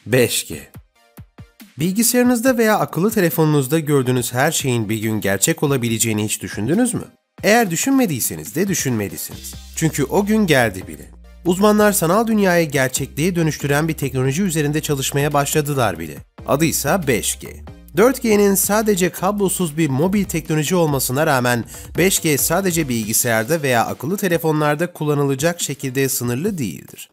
5G. Bilgisayarınızda veya akıllı telefonunuzda gördüğünüz her şeyin bir gün gerçek olabileceğini hiç düşündünüz mü? Eğer düşünmediyseniz de düşünmelisiniz. Çünkü o gün geldi bile. Uzmanlar sanal dünyayı gerçekliğe dönüştüren bir teknoloji üzerinde çalışmaya başladılar bile. Adı ise 5G. 4G'nin sadece kablosuz bir mobil teknoloji olmasına rağmen 5G sadece bilgisayarda veya akıllı telefonlarda kullanılacak şekilde sınırlı değildir.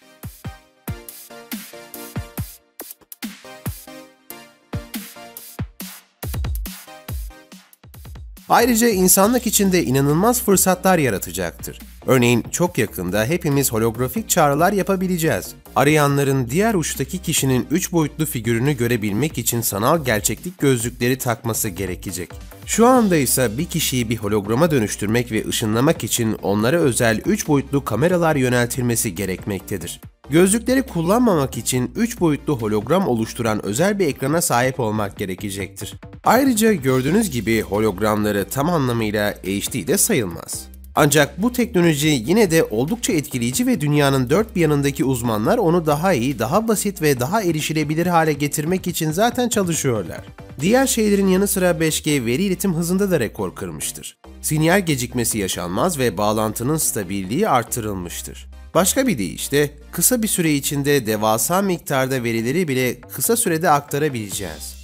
Ayrıca insanlık için de inanılmaz fırsatlar yaratacaktır. Örneğin çok yakında hepimiz holografik çağrılar yapabileceğiz. Arayanların diğer uçtaki kişinin 3 boyutlu figürünü görebilmek için sanal gerçeklik gözlükleri takması gerekecek. Şu anda ise bir kişiyi bir holograma dönüştürmek ve ışınlamak için onlara özel 3 boyutlu kameralar yöneltilmesi gerekmektedir. Gözlükleri kullanmamak için 3 boyutlu hologram oluşturan özel bir ekrana sahip olmak gerekecektir. Ayrıca gördüğünüz gibi hologramları tam anlamıyla HD'de sayılmaz. Ancak bu teknoloji yine de oldukça etkileyici ve dünyanın dört bir yanındaki uzmanlar onu daha iyi, daha basit ve daha erişilebilir hale getirmek için zaten çalışıyorlar. Diğer şeylerin yanı sıra 5G veri iletim hızında da rekor kırmıştır. Sinyal gecikmesi yaşanmaz ve bağlantının stabilliği artırılmıştır. Başka bir deyişle, kısa bir süre içinde devasa miktarda verileri bile kısa sürede aktarabileceğiz.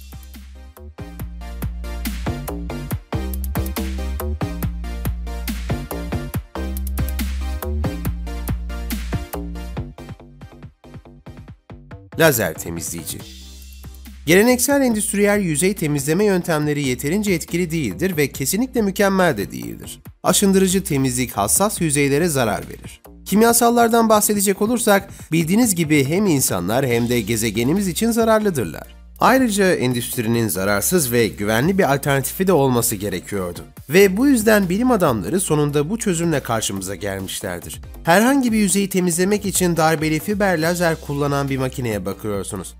Lazer temizleyici. Geleneksel endüstriyel yüzey temizleme yöntemleri yeterince etkili değildir ve kesinlikle mükemmel de değildir. Aşındırıcı temizlik hassas yüzeylere zarar verir. Kimyasallardan bahsedecek olursak, bildiğiniz gibi hem insanlar hem de gezegenimiz için zararlıdırlar. Ayrıca endüstrinin zararsız ve güvenli bir alternatifi de olması gerekiyordu. Ve bu yüzden bilim adamları sonunda bu çözümle karşımıza gelmişlerdir. Herhangi bir yüzeyi temizlemek için darbeli fiber lazer kullanan bir makineye bakıyorsunuz.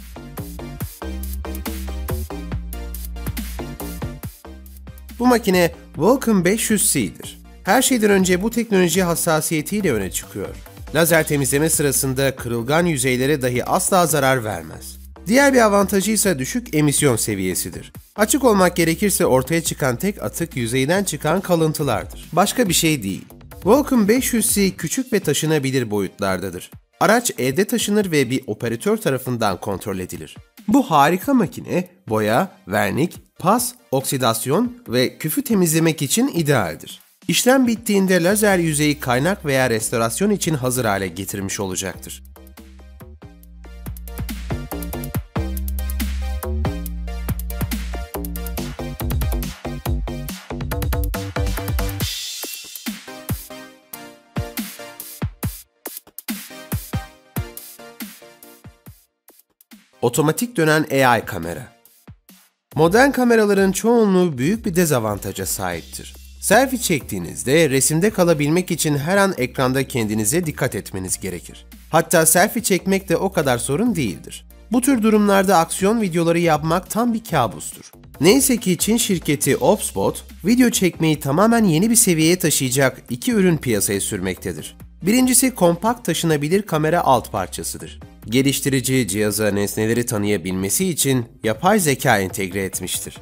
Bu makine Vulcan 500C'dir. Her şeyden önce bu teknoloji hassasiyetiyle öne çıkıyor. Lazer temizleme sırasında kırılgan yüzeylere dahi asla zarar vermez. Diğer bir avantajı ise düşük emisyon seviyesidir. Açık olmak gerekirse ortaya çıkan tek atık yüzeyden çıkan kalıntılardır. Başka bir şey değil. Vulcan 500C küçük ve taşınabilir boyutlardadır. Araç elde taşınır ve bir operatör tarafından kontrol edilir. Bu harika makine, boya, vernik, pas, oksidasyon ve küfü temizlemek için idealdir. İşlem bittiğinde lazer yüzeyi kaynak veya restorasyon için hazır hale getirmiş olacaktır. Otomatik dönen AI kamera. Modern kameraların çoğunluğu büyük bir dezavantaja sahiptir. Selfie çektiğinizde resimde kalabilmek için her an ekranda kendinize dikkat etmeniz gerekir. Hatta selfie çekmek de o kadar sorun değildir. Bu tür durumlarda aksiyon videoları yapmak tam bir kabustur. Neyse ki Çin şirketi Opspot, video çekmeyi tamamen yeni bir seviyeye taşıyacak iki ürün piyasaya sürmektedir. Birincisi kompakt taşınabilir kamera alt parçasıdır. Geliştirici cihaza nesneleri tanıyabilmesi için yapay zeka entegre etmiştir.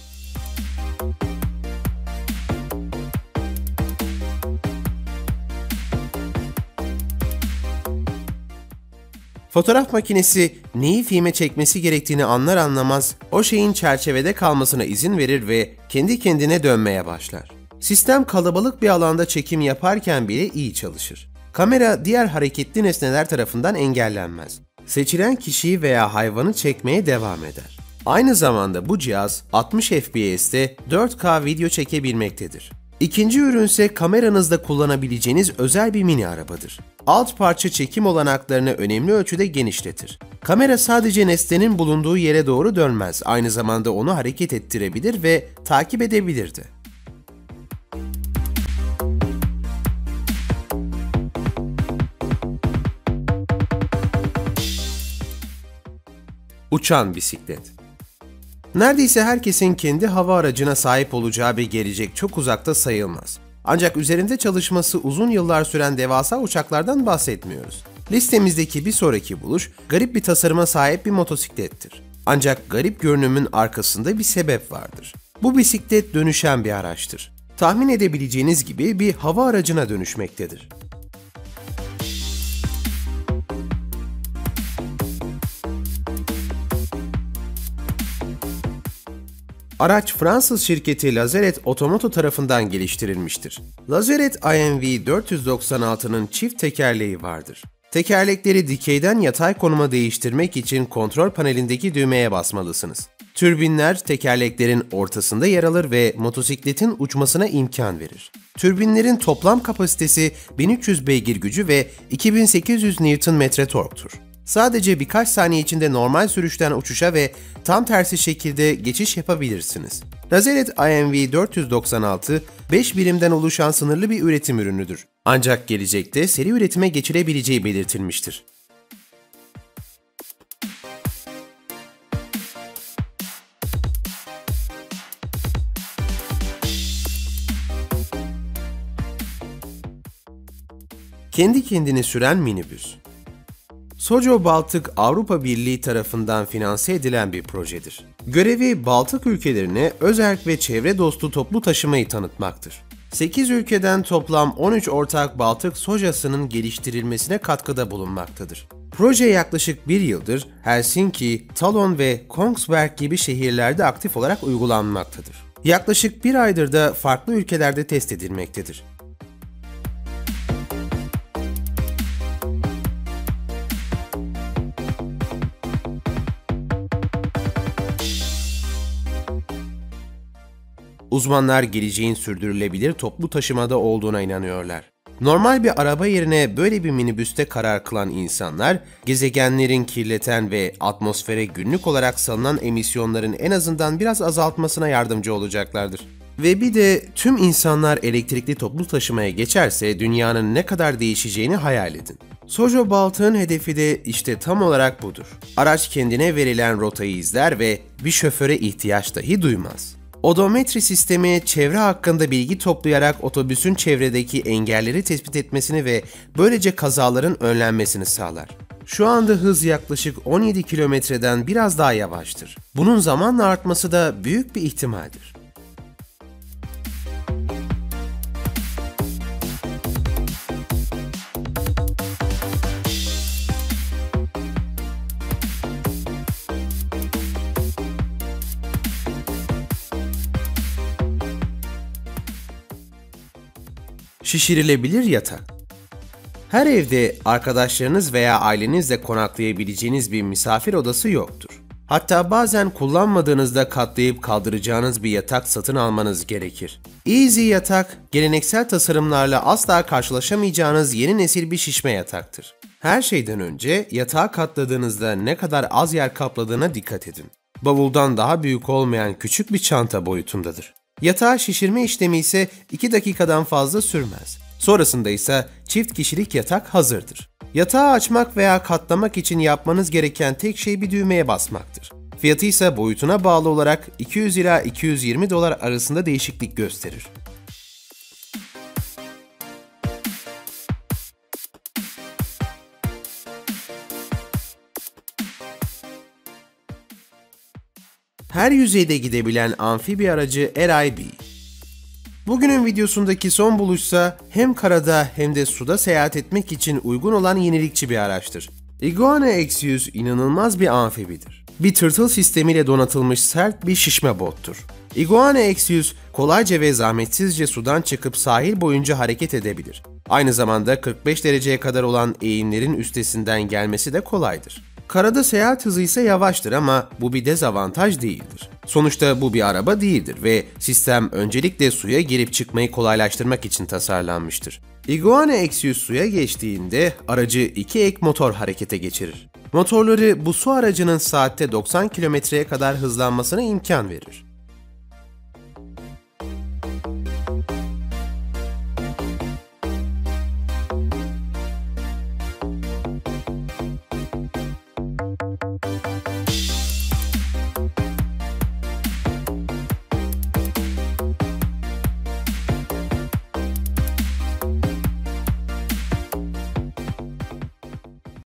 Fotoğraf makinesi neyi filme çekmesi gerektiğini anlar anlamaz o şeyin çerçevede kalmasına izin verir ve kendi kendine dönmeye başlar. Sistem kalabalık bir alanda çekim yaparken bile iyi çalışır. Kamera diğer hareketli nesneler tarafından engellenmez. Seçilen kişiyi veya hayvanı çekmeye devam eder. Aynı zamanda bu cihaz 60 FPS'te 4K video çekebilmektedir. İkinci ürün ise kameranızda kullanabileceğiniz özel bir mini arabadır. Alt parça çekim olanaklarını önemli ölçüde genişletir. Kamera sadece nesnenin bulunduğu yere doğru dönmez, aynı zamanda onu hareket ettirebilir ve takip edebilir de. Uçan bisiklet. Neredeyse herkesin kendi hava aracına sahip olacağı bir gelecek çok uzakta sayılmaz. Ancak üzerinde çalışması uzun yıllar süren devasa uçaklardan bahsetmiyoruz. Listemizdeki bir sonraki buluş, garip bir tasarıma sahip bir motosiklettir. Ancak garip görünümün arkasında bir sebep vardır. Bu bisiklet dönüşen bir araçtır. Tahmin edebileceğiniz gibi bir hava aracına dönüşmektedir. Araç Fransız şirketi Lazaret Otomoto tarafından geliştirilmiştir. Lazaret IMV 496'nın çift tekerleği vardır. Tekerlekleri dikeyden yatay konuma değiştirmek için kontrol panelindeki düğmeye basmalısınız. Türbinler tekerleklerin ortasında yer alır ve motosikletin uçmasına imkan verir. Türbinlerin toplam kapasitesi 1300 beygir gücü ve 2800 Nm torktur. Sadece birkaç saniye içinde normal sürüşten uçuşa ve tam tersi şekilde geçiş yapabilirsiniz. Lazaret IMV 496, 5 birimden oluşan sınırlı bir üretim ürünüdür. Ancak gelecekte seri üretime geçilebileceği belirtilmiştir. Kendi kendini süren minibüs. Sojo Baltık Avrupa Birliği tarafından finanse edilen bir projedir. Görevi Baltık ülkelerine özerk ve çevre dostu toplu taşımayı tanıtmaktır. 8 ülkeden toplam 13 ortak Baltık Sojası'nın geliştirilmesine katkıda bulunmaktadır. Proje yaklaşık bir yıldır Helsinki, Tallinn ve Kongsberg gibi şehirlerde aktif olarak uygulanmaktadır. Yaklaşık bir aydır da farklı ülkelerde test edilmektedir. Uzmanlar geleceğin sürdürülebilir toplu taşımada olduğuna inanıyorlar. Normal bir araba yerine böyle bir minibüste karar kılan insanlar, gezegenlerin kirleten ve atmosfere günlük olarak salınan emisyonların en azından biraz azaltmasına yardımcı olacaklardır. Ve bir de tüm insanlar elektrikli toplu taşımaya geçerse dünyanın ne kadar değişeceğini hayal edin. Sojo Baltık'ın hedefi de işte tam olarak budur. Araç kendine verilen rotayı izler ve bir şoföre ihtiyaç dahi duymaz. Odometri sistemi çevre hakkında bilgi toplayarak otobüsün çevredeki engelleri tespit etmesini ve böylece kazaların önlenmesini sağlar. Şu anda hız yaklaşık 17 kilometreden biraz daha yavaştır. Bunun zamanla artması da büyük bir ihtimaldir. Şişirilebilir yatak. Her evde arkadaşlarınız veya ailenizle konaklayabileceğiniz bir misafir odası yoktur. Hatta bazen kullanmadığınızda katlayıp kaldıracağınız bir yatak satın almanız gerekir. Easy yatak, geleneksel tasarımlarla asla karşılaşamayacağınız yeni nesil bir şişme yataktır. Her şeyden önce yatağı katladığınızda ne kadar az yer kapladığına dikkat edin. Bavuldan daha büyük olmayan küçük bir çanta boyutundadır. Yatağı şişirme işlemi ise 2 dakikadan fazla sürmez. Sonrasında ise çift kişilik yatak hazırdır. Yatağı açmak veya katlamak için yapmanız gereken tek şey bir düğmeye basmaktır. Fiyatı ise boyutuna bağlı olarak 200 ila 220 dolar arasında değişiklik gösterir. Her yüzeyde gidebilen amfibi aracı RIB. Bugünün videosundaki son buluşsa hem karada hem de suda seyahat etmek için uygun olan yenilikçi bir araçtır. Iguana X100 inanılmaz bir amfibidir. Bir tırtıl sistemiyle donatılmış sert bir şişme bottur. Iguana X100 kolayca ve zahmetsizce sudan çıkıp sahil boyunca hareket edebilir. Aynı zamanda 45 dereceye kadar olan eğimlerin üstesinden gelmesi de kolaydır. Karada seyahat hızı ise yavaştır ama bu bir dezavantaj değildir. Sonuçta bu bir araba değildir ve sistem öncelikle suya girip çıkmayı kolaylaştırmak için tasarlanmıştır. Iguana X100 suya geçtiğinde aracı 2 ek motor harekete geçirir. Motorları bu su aracının saatte 90 kilometreye kadar hızlanmasına imkan verir.